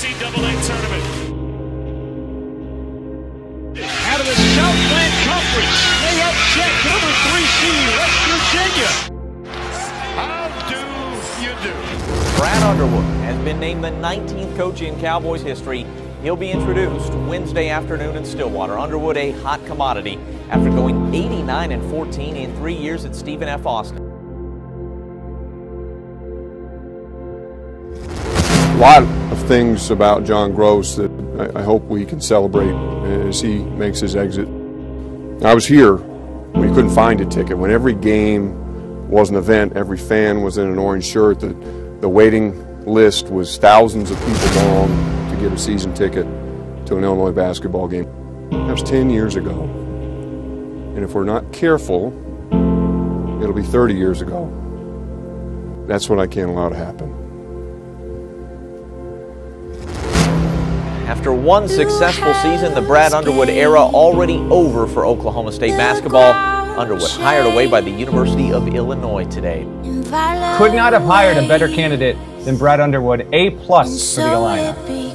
NCAA tournament. Out of the Southland Conference, they upset number 3 seed West Virginia. How do you do? Brad Underwood has been named the 19th coach in Cowboys history. He'll be introduced Wednesday afternoon in Stillwater. Underwood, a hot commodity after going 89-14 in 3 years at Stephen F. Austin. A lot of things about John Gross that I hope we can celebrate as he makes his exit. I was here when you couldn't find a ticket, when every game was an event, every fan was in an orange shirt, the waiting list was thousands of people long to get a season ticket to an Illinois basketball game. That was 10 years ago. And if we're not careful, it'll be 30 years ago. That's what I can't allow to happen. After one successful season, the Brad Underwood era already over for Oklahoma State basketball. Underwood hired away by the University of Illinois today. Could not have hired a better candidate than Brad Underwood, A+ for the Illini.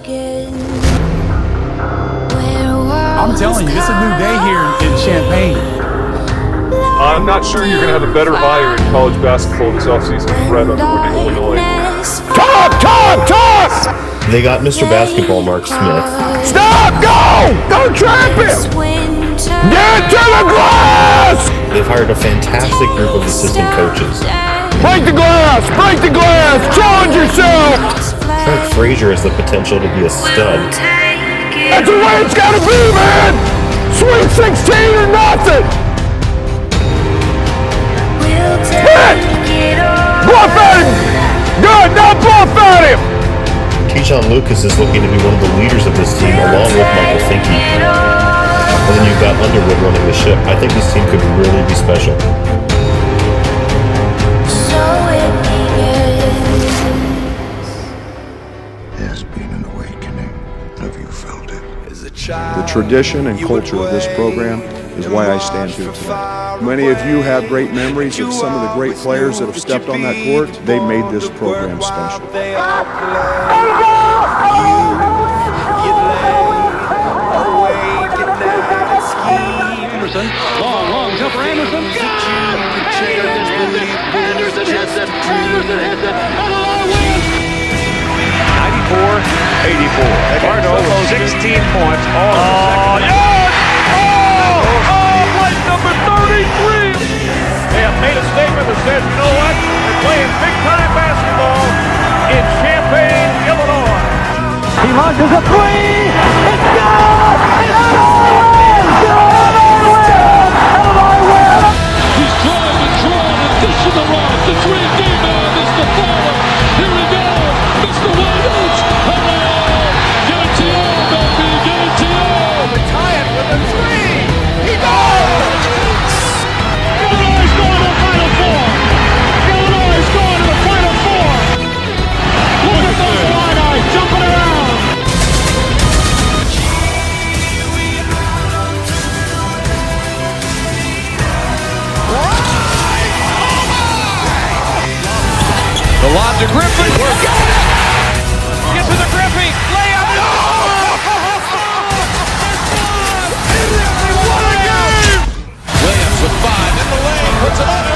I'm telling you, it's a new day here in Champaign. I'm not sure you're going to have a better hire in college basketball this offseason than Brad Underwood in Illinois. Talk! They got Mr. Basketball Mark Smith. Stop! Go! Don't trap him! Get to the glass! They've hired a fantastic group of assistant coaches. Break the glass! Break the glass! Challenge yourself! Trent Frazier has the potential to be a stud. That's the way it's gotta be, man! Sweet 16 or nothing! Hit! Bluff at him! Good! Now bluff at him! Keyshawn Lucas is looking to be one of the leaders of this team along with Michael Finke. And then you've got Underwood running the ship. I think this team could really be special. Has been an awakening. Have you felt it? The tradition and culture of this program is why I stand here today. Many of you have great memories of some of the great players that have stepped on that court. They made this program special. Anderson, long jump for Anderson. Anderson has it. Illinois wins. 94-84. Bardo, 16 points. Play number 33! They have made a statement that says, you know what? They're playing big-time basketball in Champaign, Illinois. He launches a three. It's good. Illinois wins. He's trying and dishing the rock. The three-game man is the follow. Here we go. Mr. Williams. Get it to you, baby. Get it to you. Tie it with a three. He goes. Illinois is going to the Final Four. Illinois is going to the Final Four. Look at those wide-eyes jumping around. The lob to Griffin. Get to the Griffin. Layup. What a game! Williams with 5 in the lane. Puts it on.